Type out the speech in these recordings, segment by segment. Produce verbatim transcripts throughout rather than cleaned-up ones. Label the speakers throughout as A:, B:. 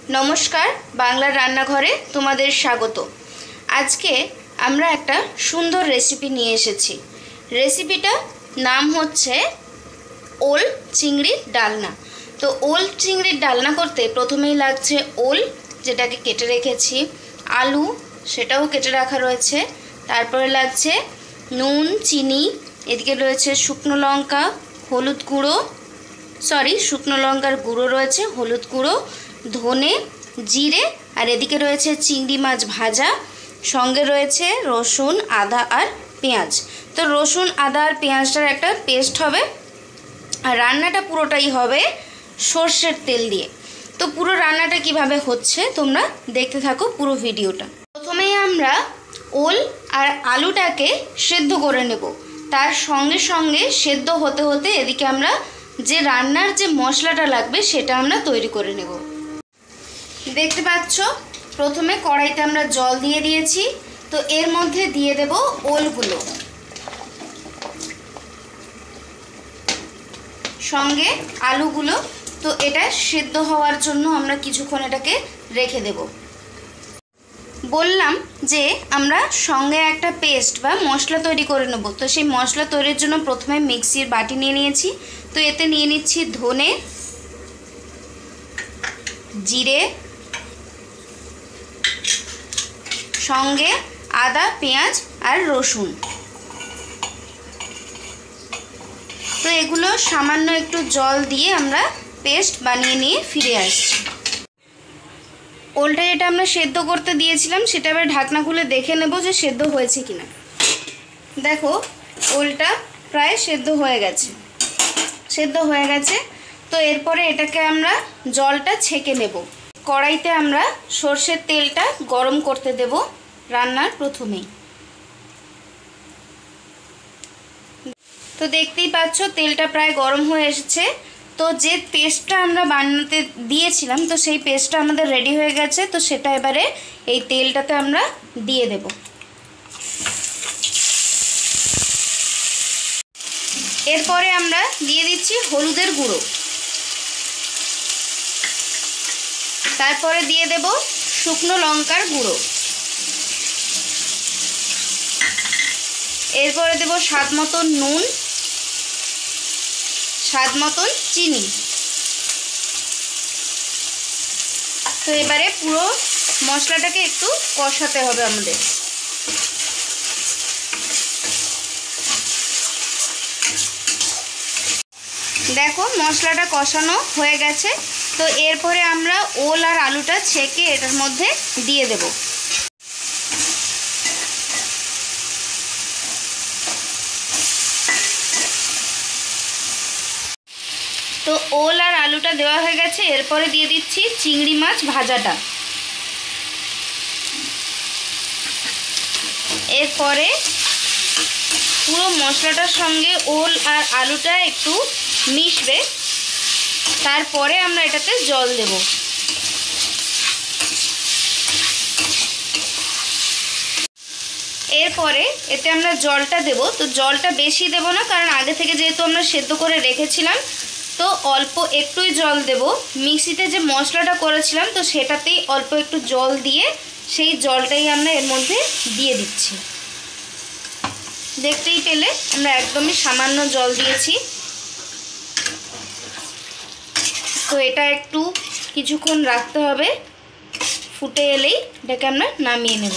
A: नमस्कार बांगलार रान्नाघरे तुम्हादेर स्वागत। आज के आमरा एकटा सुंदर रेसिपि निये एसेछि। रेसिपिटा नाम होच्छे ओल चिंगड़िर डालना। तो ओल चिंगड़िर डालना करते प्रथमेई लागछे ओल जेटाके केटे रेखेछि, आलू सेटाओ केटे राखा रयेछे, तारपरे लागछे नुन चीनी, एदिके रयेछे शुकनो लंका हलुद गुड़ो सरि शुकनो लंकार गुड़ो रयेछे, हलुद गुड़ो धने जिरे और एदिके रयेछे चिंगड़ी माछ भाजा, संगे रयेछे रसुन आदा और पेঁয়াজ। तो रसुन आदा और पेঁয়াজটার একটা पेस्ट হবে আর রান্নাটা পুরোটাই হবে সরষের তেল দিয়ে। তো পুরো রান্নাটা কিভাবে হচ্ছে তোমরা দেখতে থাকো পুরো ভিডিওটা। প্রথমেই আমরা ওল আর আলুটাকে সেদ্ধ করে নেব, তার সঙ্গে সঙ্গে সেদ্ধ হতে হতে এদিকে আমরা যে রান্নার যে মশলাটা লাগবে সেটা আমরা তৈরি করে নেব। देखते पाচ্ছ प्रथमे कड़ाईते আমরা জল দিয়ে দিয়েছি। তো এর মধ্যে দিয়ে দেব ওলগুলো, সঙ্গে আলুগুলো। তো এটা সিদ্ধ হওয়ার জন্য আমরা কিছুক্ষণ এটাকে রেখে দেব। বললাম যে আমরা সঙ্গে একটা পেস্ট বা মশলা তৈরি করে নেব। তো সেই মশলা তৈরির জন্য প্রথমে মিক্সির বাটি নিয়ে নিয়েছি। তো এতে নিয়ে নিচ্ছি ধনে জিরে, संगे आदा पेঁয়াজ और रसुन। तो एगुलो सामान्य एकटू जल दिए आमरा पेस्ट बानिए निये फिरे आसछि। ओलटा जेटा आमरा सेদ্ধ करते दिएछिलाम सेटा एबार ढाकना खुले देखे नेब जे सेদ্ধ हयेछे किना। देखो ओलटा प्राय सेদ্ধ हये गेछे, सेদ্ধ हये गेछे। तो एरपरे एटाके आमरा जलटा छेके नेब। कड़ाईते आमरा सर्षेर तेलटा गरम करते देब रान्नार प्रथमेई। तो देखतेई पाচ্ছ तेलटा प्राय गरम हये एसेছে। तो जे पेस्टटा आमरा बानाते दिएছিলাম तो सेई पेस्टटा आमादेर रेडी हये गेছে। तो सेटा एबारे এই তেলটাতে আমরা দিয়ে দেব। এরপরে আমরা দিয়ে দিচ্ছি হলুদের গুঁড়ো, তারপরে দিয়ে দেব শুকনো লঙ্কার গুঁড়ো, এরপরে দেব স্বাদ মতন নুন, স্বাদ মতন চিনি। তো এবারে পুরো মশলাটাকে একটু কষাতে হবে আমাদের। দেখো মশলাটা কষানো হয়ে গেছে। তো এরপরে আমরা ওল আর আলুটা ছেঁকে এটার মধ্যে দিয়ে দেব। তো ওল আর আলুটা দেওয়া হয়ে গেছে। এরপরে দিয়ে দিচ্ছি চিংড়ি মাছ ভাজাটা। এরপরে পুরো মশলাটার সঙ্গে ওল আর আলুটা একটু মিশবে, তারপরে আমরা এটাতে জল দেব। এরপরে এতে আমরা জলটা দেব। তো জলটা বেশি দেব না, কারণ আগে থেকে যেহেতু আমরা সেদ্ধ করে রেখেছিলাম তো অল্প একটুই জল দেব। মিক্সিতে যে মশলাটা করেছিলাম তো সেটাতেই অল্প একটু জল দিয়ে সেই জলটাই আমরা এর মধ্যে দিয়ে দিচ্ছি। দেখতেই পেলে আমরা একদমই সামান্য জল দিয়েছি। তো এটা একটু কিছুক্ষণ রাখতে হবে, ফুটে এলেই এটাকে আমরা নামিয়ে নেব।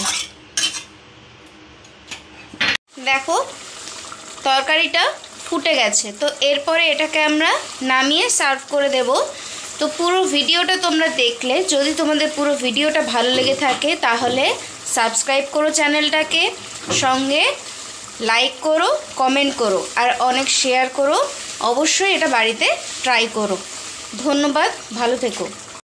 A: দেখো তরকারিটা ফুটে গেছে। তো এরপরে এটাকে আমরা নামিয়ে সার্ভ করে দেব। তো পুরো ভিডিওটা তোমরা দেখলে, যদি তোমাদের পুরো ভিডিওটা ভালো লেগে থাকে তাহলে সাবস্ক্রাইব করো চ্যানেলটাকে, সঙ্গে লাইক করো, কমেন্ট করো আর অনেক শেয়ার করো। অবশ্যই এটা বাড়িতে ট্রাই করো। ধন্যবাদ, ভালো থেকো।